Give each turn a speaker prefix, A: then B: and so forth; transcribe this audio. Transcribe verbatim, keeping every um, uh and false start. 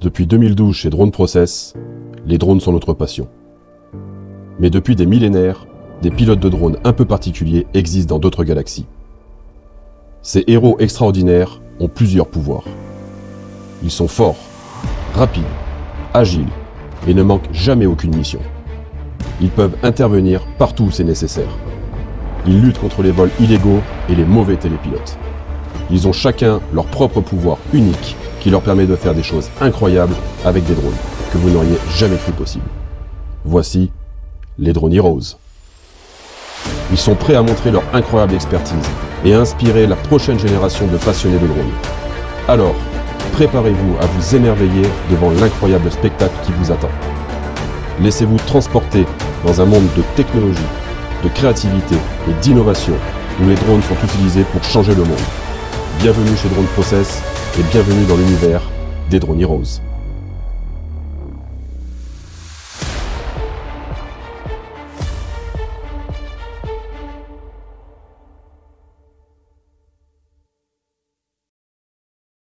A: Depuis deux mille douze chez Drone Process, les drones sont notre passion. Mais depuis des millénaires, des pilotes de drones un peu particuliers existent dans d'autres galaxies. Ces héros extraordinaires ont plusieurs pouvoirs. Ils sont forts, rapides, agiles et ne manquent jamais aucune mission. Ils peuvent intervenir partout où c'est nécessaire. Ils luttent contre les vols illégaux et les mauvais télépilotes. Ils ont chacun leur propre pouvoir unique qui leur permet de faire des choses incroyables avec des drones que vous n'auriez jamais cru possible. Voici les Drone Heroes. Ils sont prêts à montrer leur incroyable expertise et à inspirer la prochaine génération de passionnés de drones. Alors, préparez-vous à vous émerveiller devant l'incroyable spectacle qui vous attend. Laissez-vous transporter dans un monde de technologie, de créativité et d'innovation où les drones sont utilisés pour changer le monde. Bienvenue chez Drone Process et bienvenue dans l'univers des Drone Heroes.